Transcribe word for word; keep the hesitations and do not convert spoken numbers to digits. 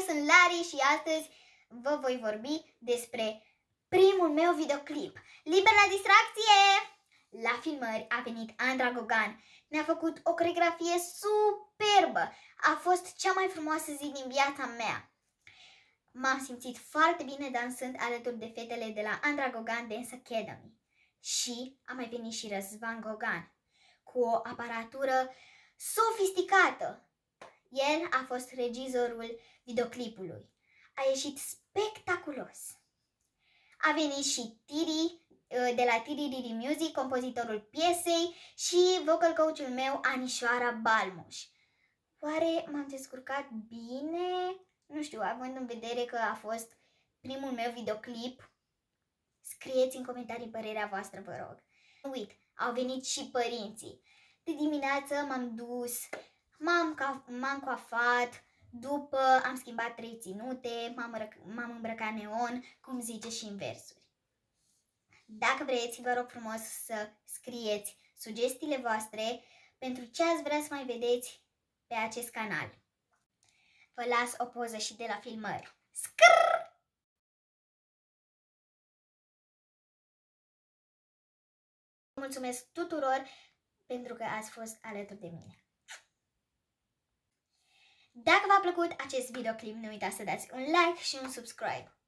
sunt Lari și astăzi vă voi vorbi despre primul meu videoclip. Liber la distracție! La filmări a venit Andra Gogan. Mi-a făcut o coreografie superbă. A fost cea mai frumoasă zi din viața mea. M-am simțit foarte bine dansând alături de fetele de la Andra Gogan Dance Academy. Și a mai venit și Răzvan Gogan cu o aparatură sofisticată. El a fost regizorul videoclipului. A ieșit spectaculos. A venit și Tiri de la Tiri Riri Music, compozitorul piesei, și vocal coach-ul meu, Anișoara Balmuș. Oare m-am descurcat bine? Nu știu, având în vedere că a fost primul meu videoclip. Scrieți în comentarii părerea voastră, vă rog. Nu uit, au venit și părinții. De dimineață m-am dus, m-am coafat, după am schimbat trei ținute, m-am îmbrăcat neon, cum zice și în versuri. Dacă vreți, vă rog frumos să scrieți sugestiile voastre pentru ce ați vrea să mai vedeți pe acest canal. Vă las o poză și de la filmări. Scrrr! Mulțumesc tuturor pentru că ați fost alături de mine. Dacă v-a plăcut acest videoclip, nu uitați să dați un like și un subscribe.